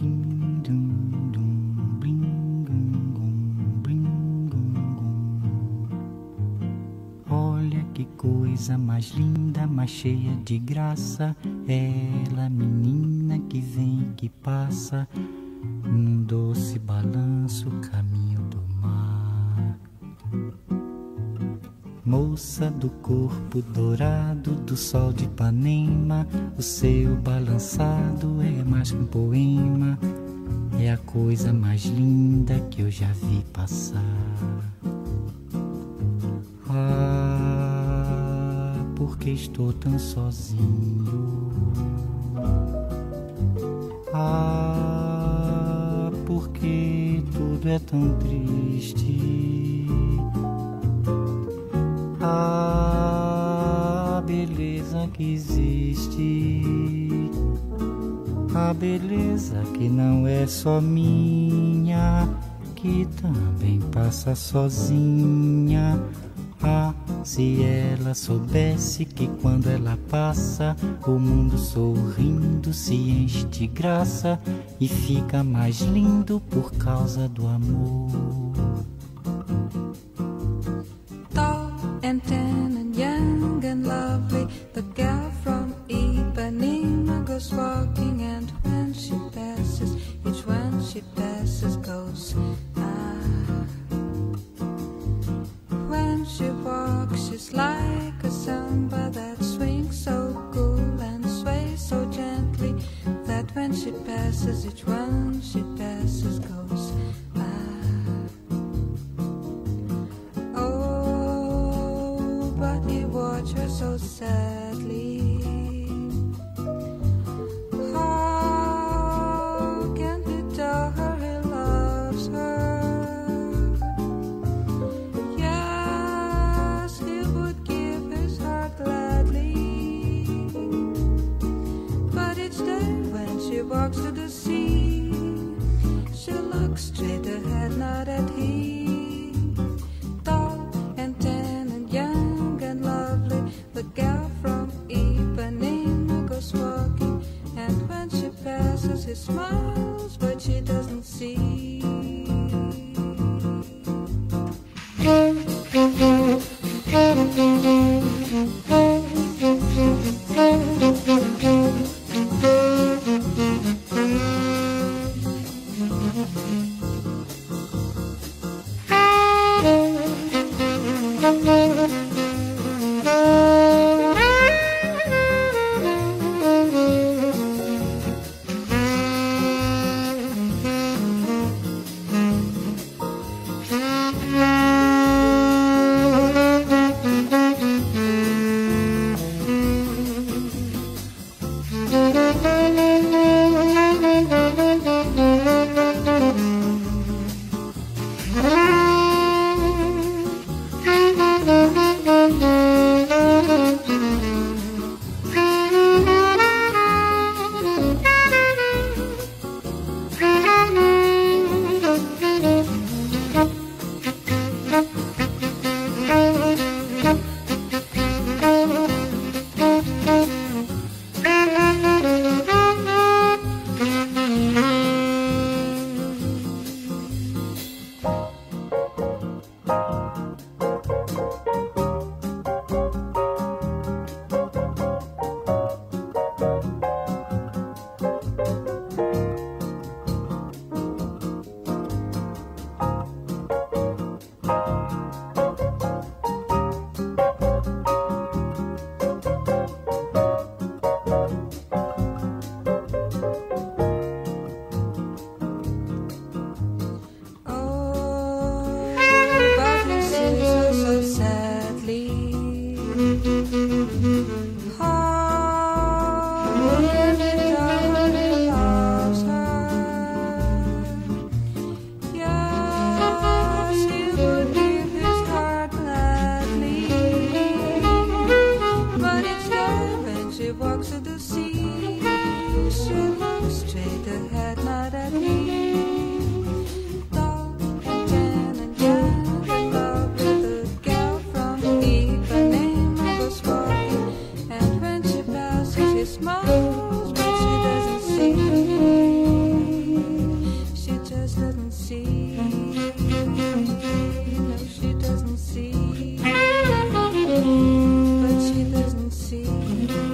Olha que coisa mais linda, mais cheia de graça. Ela, menina que vem, que passa, num doce balanço, caminho do mar. Moça do corpo dourado do sol de Ipanema, o seu balançado é mais que um poema. É a coisa mais linda que eu já vi passar. Ah, porque estou tão sozinho. Ah, porque tudo é tão triste. A beleza que existe, a beleza que não é só minha, que também passa sozinha. Ah, se ela soubesse que quando ela passa, o mundo sorrindo se enche de graça e fica mais lindo por causa do amor. And tan and young and lovely, the girl from Ipanema goes walking, and when she passes, each one she passes goes ah. When she walks, she's like a samba that swings so cool and sways so gently, that when she passes, each one she passes goes ah. Watch her so sadly. How can he tell her he loves her? Yes, he would give his heart gladly. But each day when she walks to the sea, she looks straight ahead, not at him. The girl from Ipanema goes walking, and when she passes, he smiles, but she doesn't see. Thank you.